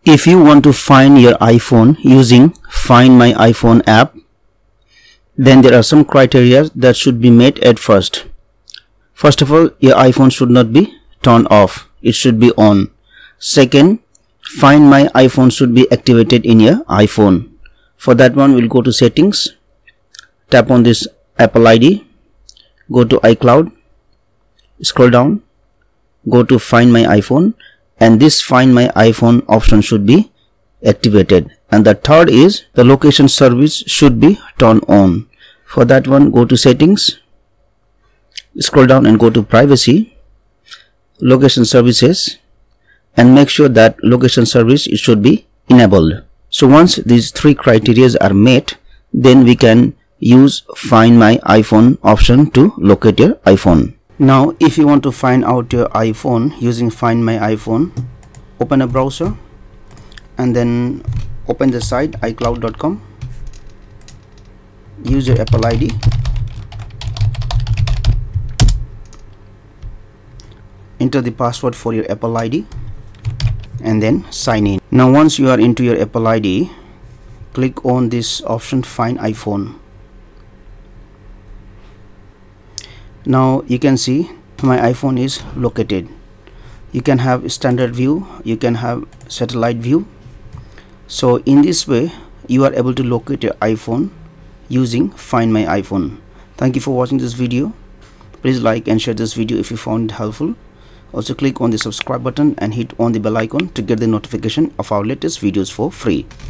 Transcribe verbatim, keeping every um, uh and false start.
If you want to find your iPhone using Find My iPhone app, then there are some criteria that should be met at first. First of all, your iPhone should not be turned off. It should be on. Second, Find My iPhone should be activated in your iPhone. For that one, we'll go to settings, tap on this Apple I D, go to iCloud, scroll down, go to Find My iPhone, and this Find My iPhone option should be activated. And the third is the location service should be turned on. For that one, go to settings, scroll down and go to privacy, location services, and make sure that location service it should be enabled. So once these three criteria are met, then we can use Find My iPhone option to locate your iPhone. Now if you want to find out your iPhone using Find My iPhone, open a browser and then open the site i cloud dot com. Use your Apple I D, enter the password for your Apple I D, and then sign in. Now once you are into your Apple I D, click on this option Find iPhone. Now you can see my iPhone is located. You can have standard view, you can have satellite view. So in this way you are able to locate your iPhone using Find My iPhone. Thank you for watching this video. Please like and share this video if you found it helpful. Also click on the subscribe button and hit on the bell icon to get the notification of our latest videos for free.